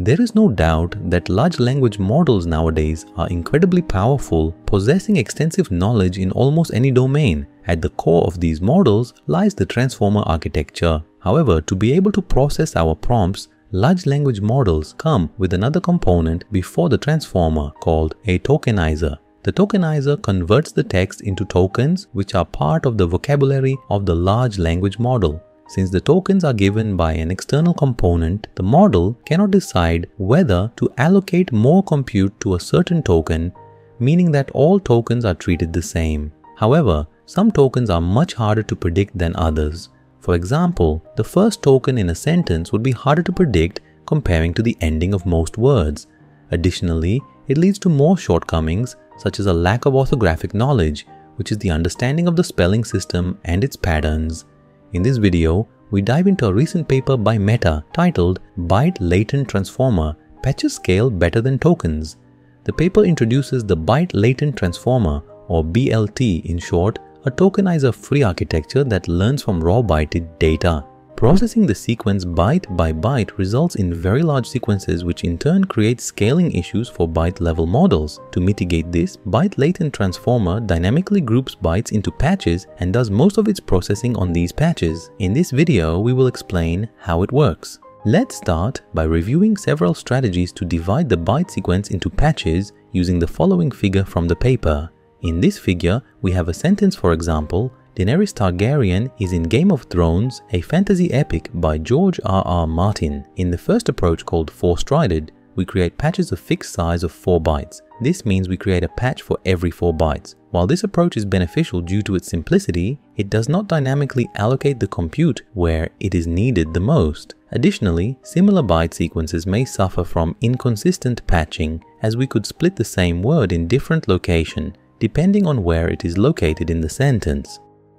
There is no doubt that large language models nowadays are incredibly powerful, possessing extensive knowledge in almost any domain. At the core of these models lies the transformer architecture. However, to be able to process our prompts, large language models come with another component before the transformer called a tokenizer. The tokenizer converts the text into tokens, which are part of the vocabulary of the large language model. Since the tokens are given by an external component, the model cannot decide whether to allocate more compute to a certain token, meaning that all tokens are treated the same. However, some tokens are much harder to predict than others. For example, the first token in a sentence would be harder to predict comparing to the ending of most words. Additionally, it leads to more shortcomings, such as a lack of orthographic knowledge, which is the understanding of the spelling system and its patterns. In this video, we dive into a recent paper by Meta titled Byte Latent Transformer: Patches Scale Better Than Tokens. The paper introduces the Byte Latent Transformer, or BLT in short, a tokenizer-free architecture that learns from raw byted data. Processing the sequence byte by byte results in very large sequences, which in turn create scaling issues for byte-level models. To mitigate this, Byte Latent Transformer dynamically groups bytes into patches and does most of its processing on these patches. In this video, we will explain how it works. Let's start by reviewing several strategies to divide the byte sequence into patches using the following figure from the paper. In this figure, we have a sentence, for example, Daenerys Targaryen is in Game of Thrones, a fantasy epic by George R.R. Martin. In the first approach called four-strided, we create patches of fixed size of 4 bytes. This means we create a patch for every 4 bytes. While this approach is beneficial due to its simplicity, it does not dynamically allocate the compute where it is needed the most. Additionally, similar byte sequences may suffer from inconsistent patching, as we could split the same word in different location, depending on where it is located in the sentence.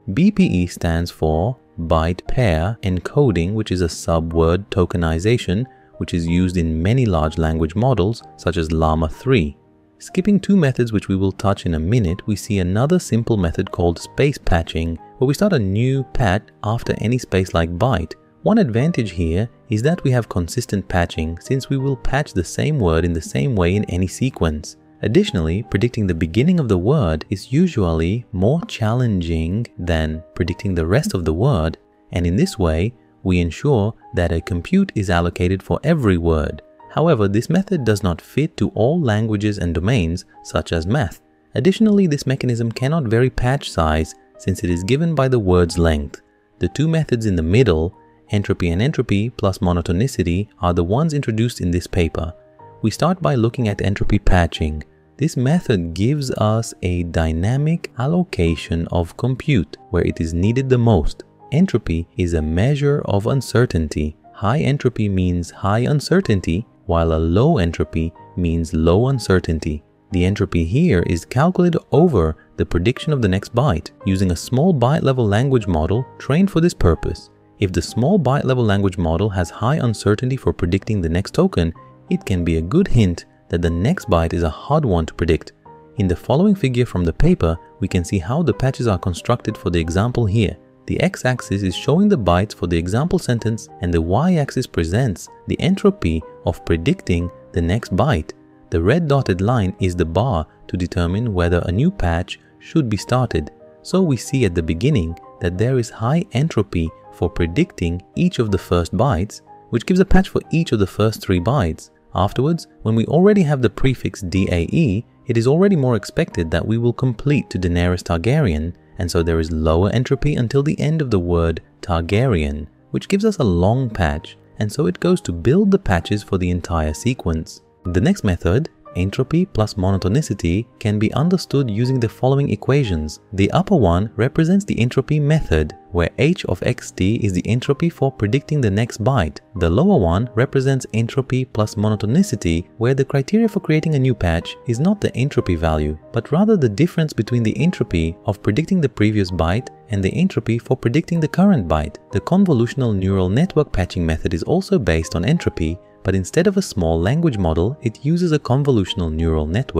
BPE stands for Byte Pair Encoding, which is a sub-word tokenization, which is used in many large language models such as Llama 3. Skipping 2 methods which we will touch in a minute, we see another simple method called space patching, where we start a new pat after any space like byte. One advantage here is that we have consistent patching, since we will patch the same word in the same way in any sequence. Additionally, predicting the beginning of the word is usually more challenging than predicting the rest of the word, and in this way, we ensure that a compute is allocated for every word. However, this method does not fit to all languages and domains, such as math. Additionally, this mechanism cannot vary patch size since it is given by the word's length. The 2 methods in the middle, entropy and entropy plus monotonicity, are the ones introduced in this paper. We start by looking at entropy patching. This method gives us a dynamic allocation of compute where it is needed the most. Entropy is a measure of uncertainty. High entropy means high uncertainty, while a low entropy means low uncertainty. The entropy here is calculated over the prediction of the next byte using a small byte-level language model trained for this purpose. If the small byte-level language model has high uncertainty for predicting the next token, it can be a good hint that the next byte is a hard one to predict. In the following figure from the paper, we can see how the patches are constructed for the example here. The x-axis is showing the bytes for the example sentence, and the y-axis presents the entropy of predicting the next byte. The red dotted line is the bar to determine whether a new patch should be started. So we see at the beginning that there is high entropy for predicting each of the first bytes, which gives a patch for each of the first 3 bytes. Afterwards, when we already have the prefix DAE, it is already more expected that we will complete to Daenerys Targaryen, and so there is lower entropy until the end of the word Targaryen, which gives us a long patch, and so it goes to build the patches for the entire sequence. The next method, entropy plus monotonicity, can be understood using the following equations. The upper one represents the entropy method, where h of xt is the entropy for predicting the next byte. The lower one represents entropy plus monotonicity, where the criteria for creating a new patch is not the entropy value, but rather the difference between the entropy of predicting the previous byte and the entropy for predicting the current byte. The convolutional neural network patching method is also based on entropy, but instead of a small language model, it uses a convolutional neural network.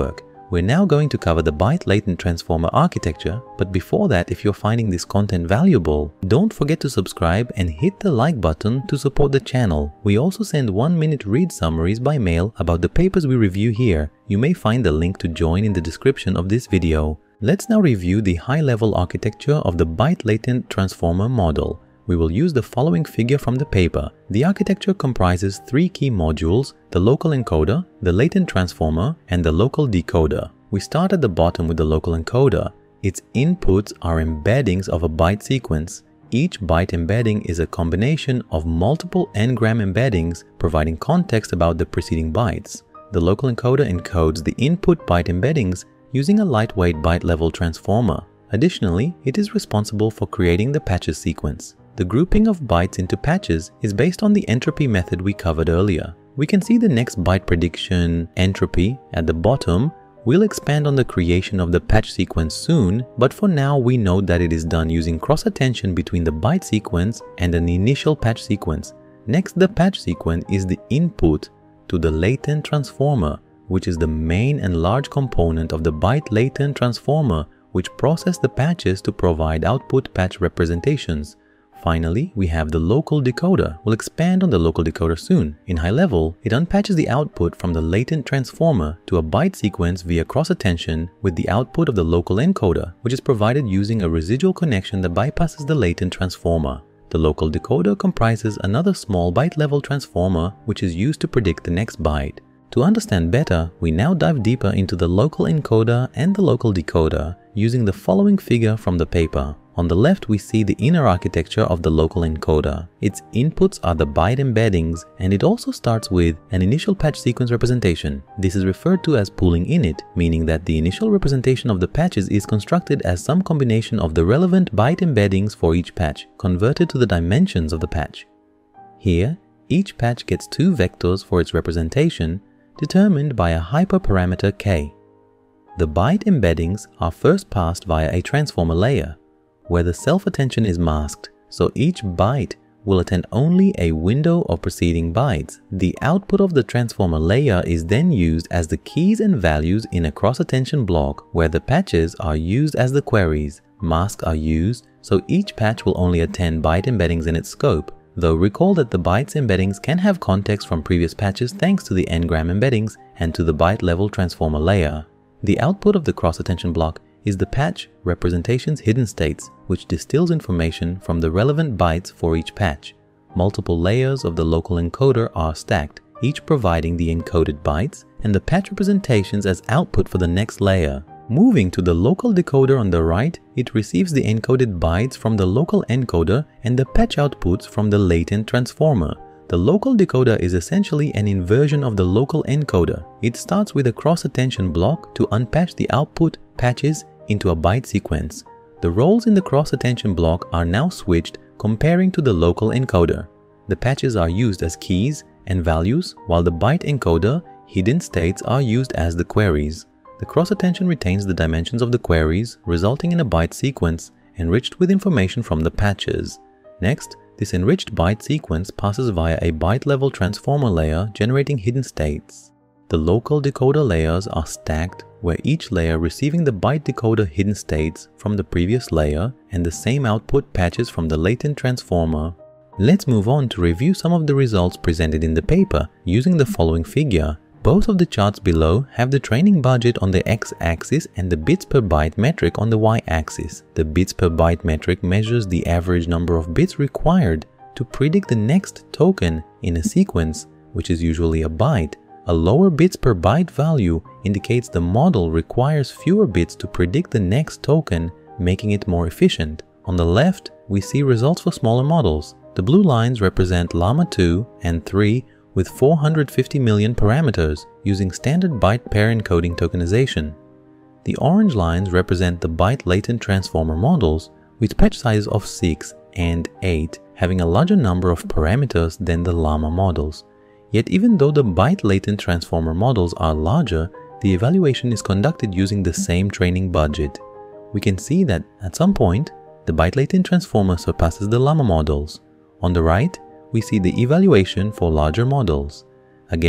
We're now going to cover the Byte Latent Transformer architecture, but before that, if you're finding this content valuable, don't forget to subscribe and hit the like button to support the channel. We also send 1-minute read summaries by mail about the papers we review here. You may find the link to join in the description of this video. Let's now review the high-level architecture of the Byte Latent Transformer model. We will use the following figure from the paper. The architecture comprises 3 key modules: the local encoder, the latent transformer, and the local decoder. We start at the bottom with the local encoder. Its inputs are embeddings of a byte sequence. Each byte embedding is a combination of multiple n-gram embeddings providing context about the preceding bytes. The local encoder encodes the input byte embeddings using a lightweight byte-level transformer. Additionally, it is responsible for creating the patches sequence. The grouping of bytes into patches is based on the entropy method we covered earlier. We can see the next byte prediction, entropy, at the bottom. We'll expand on the creation of the patch sequence soon, but for now we note that it is done using cross-attention between the byte sequence and an initial patch sequence. Next, the patch sequence is the input to the latent transformer, which is the main and large component of the Byte Latent Transformer, which processes the patches to provide output patch representations. Finally, we have the local decoder. We'll expand on the local decoder soon. In high level, it unpatches the output from the latent transformer to a byte sequence via cross-attention with the output of the local encoder, which is provided using a residual connection that bypasses the latent transformer. The local decoder comprises another small byte-level transformer which is used to predict the next byte. To understand better, we now dive deeper into the local encoder and the local decoder using the following figure from the paper. On the left, we see the inner architecture of the local encoder. Its inputs are the byte embeddings, and it also starts with an initial patch sequence representation. This is referred to as pooling init, meaning that the initial representation of the patches is constructed as some combination of the relevant byte embeddings for each patch, converted to the dimensions of the patch. Here, each patch gets 2 vectors for its representation, determined by a hyperparameter k. The byte embeddings are first passed via a transformer layer, where the self-attention is masked, so each byte will attend only a window of preceding bytes. The output of the transformer layer is then used as the keys and values in a cross-attention block, where the patches are used as the queries. Masks are used, so each patch will only attend byte embeddings in its scope, though recall that the bytes embeddings can have context from previous patches thanks to the n-gram embeddings and to the byte-level transformer layer. The output of the cross-attention block is the patch representation's hidden states, which distills information from the relevant bytes for each patch. Multiple layers of the local encoder are stacked, each providing the encoded bytes and the patch representations as output for the next layer. Moving to the local decoder on the right, it receives the encoded bytes from the local encoder and the patch outputs from the latent transformer. The local decoder is essentially an inversion of the local encoder. It starts with a cross-attention block to unpatch the output patches into a byte sequence. The roles in the cross-attention block are now switched, comparing to the local encoder. The patches are used as keys and values, while the byte encoder hidden states are used as the queries. The cross-attention retains the dimensions of the queries, resulting in a byte sequence enriched with information from the patches. Next, this enriched byte sequence passes via a byte-level transformer layer, generating hidden states. The local decoder layers are stacked, where each layer receiving the byte decoder hidden states from the previous layer and the same output patches from the latent transformer. Let's move on to review some of the results presented in the paper using the following figure. Both of the charts below have the training budget on the x-axis and the bits per byte metric on the y-axis. The bits per byte metric measures the average number of bits required to predict the next token in a sequence, which is usually a byte. A lower bits per byte value indicates the model requires fewer bits to predict the next token, making it more efficient. On the left, we see results for smaller models. The blue lines represent Llama 2 and 3 with 450 million parameters using standard byte pair encoding tokenization. The orange lines represent the Byte Latent Transformer models with patch sizes of 6 and 8, having a larger number of parameters than the Llama models. Yet even though the Byte Latent Transformer models are larger, the evaluation is conducted using the same training budget. We can see that at some point, the Byte Latent Transformer surpasses the Llama models. On the right, we see the evaluation for larger models. Again,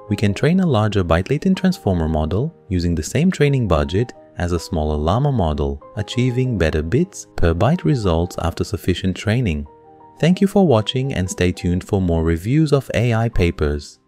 we can train a larger Byte Latent Transformer model using the same training budget as a smaller Llama model, achieving better bits per byte results after sufficient training. Thank you for watching and stay tuned for more reviews of AI papers.